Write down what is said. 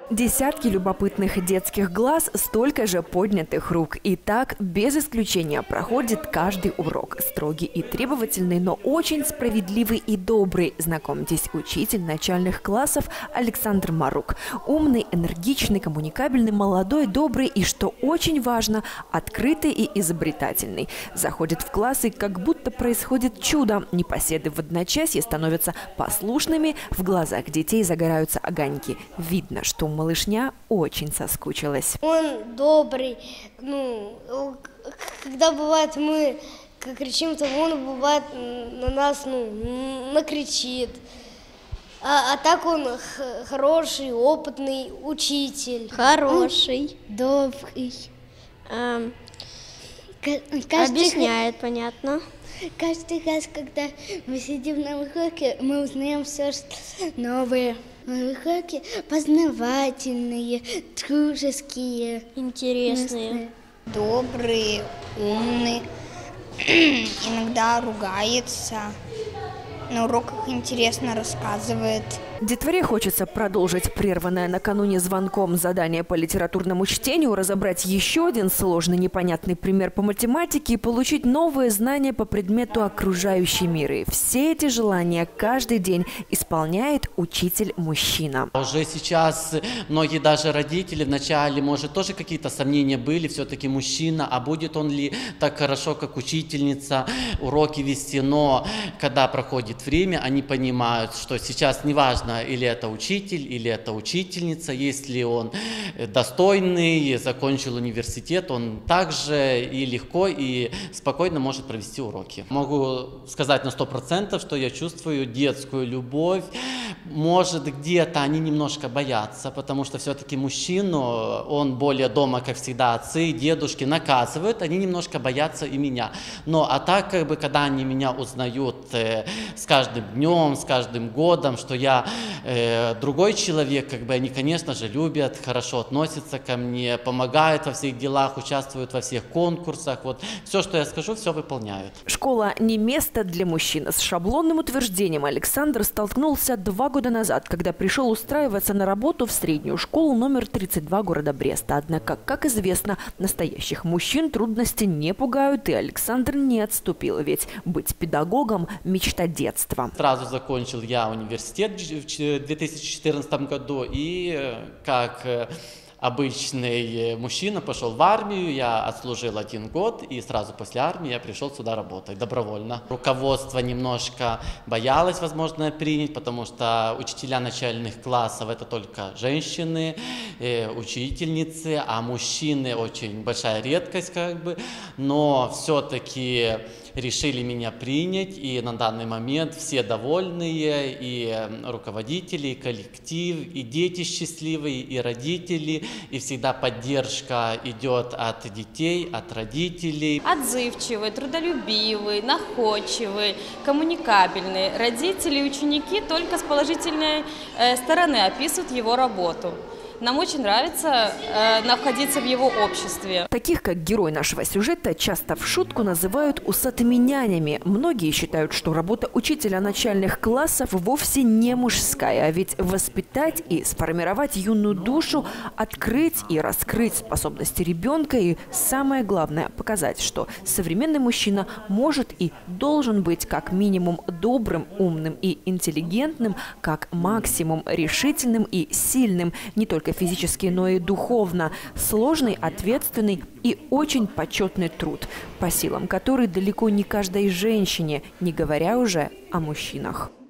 Десятки любопытных детских глаз, столько же поднятых рук. И так, без исключения, проходит каждый урок. Строгий и требовательный, но очень справедливый и добрый. Знакомьтесь, учитель начальных классов Александр Марук. Умный, энергичный, коммуникабельный, молодой, добрый и, что очень важно, открытый и изобретательный. Заходит в классы, как будто происходит чудо. Непоседы в одночасье становятся послушными, в глазах детей загораются огоньки. Видно, что малышня очень соскучилась. Он добрый. Когда бывает мы кричим, то он бывает на нас накричит. А так он хороший, опытный учитель. Хороший. Добрый. Объясняет, понятно. Каждый раз, когда мы сидим на уроке, мы узнаем все новое. Уроки познавательные, дружеские, Интересные. Добрый, умный, иногда ругается. На уроках интересно рассказывает. Детворе хочется продолжить прерванное накануне звонком задание по литературному чтению, разобрать еще один сложный непонятный пример по математике и получить новые знания по предмету окружающий мир. И все эти желания каждый день исполняет учитель-мужчина. Уже сейчас многие даже родители вначале, может, тоже какие-то сомнения были, все-таки мужчина, а будет он ли так хорошо, как учительница, уроки вести. Но когда проходит время, они понимают, что сейчас неважно, или это учитель, или это учительница. Если он достойный, закончил университет, он также и легко, и спокойно может провести уроки. Могу сказать на 100%, что я чувствую детскую любовь. Может, где-то они немножко боятся, потому что все-таки мужчину, он более дома, как всегда, отцы, дедушки наказывают, они немножко боятся и меня. Но а так, когда они меня узнают с каждым днем, с каждым годом, что я другой человек, они, конечно же, любят, хорошо относятся ко мне, помогают во всех делах, участвуют во всех конкурсах. Вот все, что я скажу, все выполняют. Школа не место для мужчин. С шаблонным утверждением Александр столкнулся 2 года назад, когда пришел устраиваться на работу в среднюю школу номер 32 города Бреста. Однако, как известно, настоящих мужчин трудности не пугают, и Александр не отступил, ведь быть педагогом – мечта детства. Сразу закончил я университет в 2014 году и как обычный мужчина пошел в армию, я отслужил 1 год, и сразу после армии я пришел сюда работать добровольно. Руководство немножко боялось, возможно, принять, потому что учителя начальных классов – это только женщины, учительницы, а мужчины – очень большая редкость, но все-таки решили меня принять, и на данный момент все довольные, и руководители, и коллектив, и дети счастливые, и родители, и всегда поддержка идет от детей, от родителей. Отзывчивый, трудолюбивый, находчивый, коммуникабельный. Родители и ученики только с положительной стороны описывают его работу. Нам очень нравится находиться в его обществе. Таких, как герой нашего сюжета, часто в шутку называют усатыми нянями. Многие считают, что работа учителя начальных классов вовсе не мужская, а ведь воспитать и сформировать юную душу, открыть и раскрыть способности ребенка и, самое главное, показать, что современный мужчина может и должен быть как минимум добрым, умным и интеллигентным, как максимум решительным и сильным, не только физически, но и духовно. Сложный, ответственный и очень почетный труд, по силам который далеко не каждой женщине, не говоря уже о мужчинах.